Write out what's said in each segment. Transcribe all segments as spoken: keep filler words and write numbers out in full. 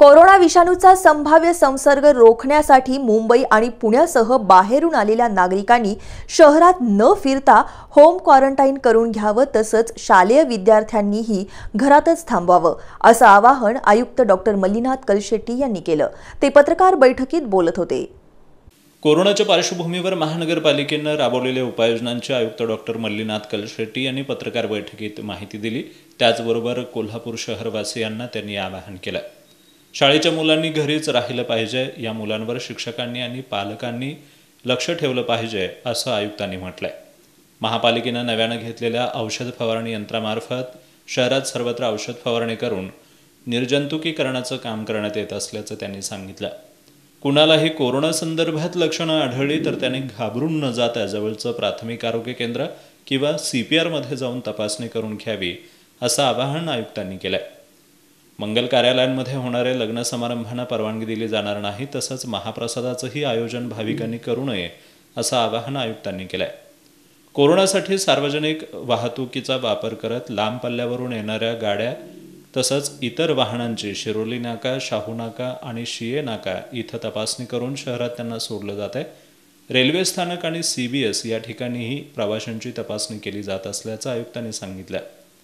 Corona विषाणूचा संभाव्य संसर्ग रोखण्यासाठी मुंबई आणि पुण्यासह बाहेरून आलेल्या नागरिकांनी शहरात न फिरता होम क्वारंटाईन करून घ्यावं, तसंच शालेय विद्यार्थ्यांनीही घरातच थांबवावं असं आवाहन आयुक्त डॉक्टर मल्लीनाथ कलशेट्टी यांनी केलं। ते पत्रकार बैठकीत बोलत होते। कोरोनाच्या पार्श्वभूमीवर महानगरपालिकेने राबवलेल्या उपाययोजनांची आयुक्त डॉक्टर मल्लीनाथ कलशेट्टी यांनी पत्रकार बैठकीत माहिती दिली। त्याचबरोबर कोल्हापूर शहरवासियांना त्यांनी आवाहन केलं। शाळेच्या मुलांनी घरीच राहिलं पाहिजे, या मुलांवर शिक्षकांनी आणि पालकांनी लक्ष ठेवलं पाहिजे असं आयुक्तांनी म्हटलंय। महापालिकेनं नव्यानं घेतलेल्या औषध फवारणी यंत्रामार्फत शहरात सर्वत्र औषध फवारणी करून निर्जंतुकीकरणाचं काम करण्यात येत असल्याचं त्यांनी सांगितलं। कुणालाही कोरोना संदर्भात लक्षणं आढळली तर त्यांनी घाबरून न जाता जवळचं प्राथमिक आरोग्य केंद्र किंवा सीपीआर मध्ये जाऊन तपासणी करून घ्यावी असं आवाहन आयुक्तांनी केलंय। मंगल कार्यालयांमध्ये होणाऱ्या लग्न समारंभांना परवानगी दिली जाणार नाही, तसंच महाप्रसादाचंही आयोजन भाविकांनी करू नये असं आवाहन आयुक्तांनी केलंय। कोरोनासाठी सार्वजनिक वाहतुकीचा वापर करत लांब पल्ल्यावरून येणाऱ्या गाड्या तसंच इतर वाहनांची शिरोली नाका, शाहू नाका आणि शिये नाका इथं तपासणी करून शहरात त्यांना सोडलं जात आहे। रेल्वे स्थानक आणि सीबीएस या ठिकाणीही प्रवाशांची तपासणी केली जात असल्याचं आयुक्तांनी सांगितलं।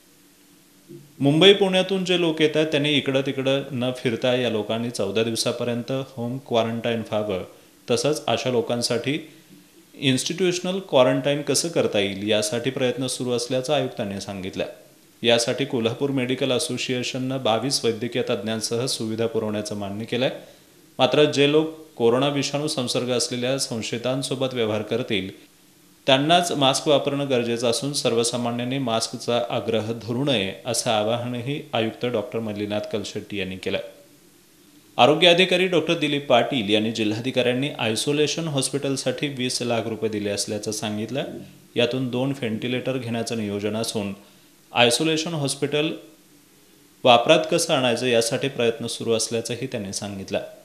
मुंबई पुण्यातून जे लोक येतात त्यांनी इकडं तिकडं न फिरता या लोकांनी चौदा दिवसापर्यंत होम क्वारंटाईन व्हावं, तसंच अशा लोकांसाठी इन्स्टिट्यूशनल क्वारंटाईन कसं करता येईल यासाठी प्रयत्न सुरू असल्याचं आयुक्तांनी सांगितलं। यासाठी कोल्हापूर मेडिकल असोसिएशननं बावीस वैद्यकीय तज्ज्ञांसह सुविधा पुरवण्याचं मान्य केलंय। मात्र जे लोक कोरोना विषाणू संसर्ग असलेल्या संशयितांसोबत व्यवहार करतील त्यांनाच मास्क वापरणं गरजेचं असून सर्वसामान्यांनी मास्कचा आग्रह धरू नये असं आवाहनही आयुक्त डॉक्टर मल्लीनाथ कलशेट्टी यांनी केलं। आरोग्य अधिकारी डॉक्टर दिलीप पाटील यांनी जिल्हाधिकाऱ्यांनी आयसोलेशन हॉस्पिटलसाठी वीस लाख रुपये दिले असल्याचं सांगितलं। यातून दोन व्हेंटिलेटर घेण्याचं नियोजन असून आयसोलेशन हॉस्पिटल वापरात कसं आणायचं यासाठी प्रयत्न सुरू असल्याचंही त्यांनी सांगितलं।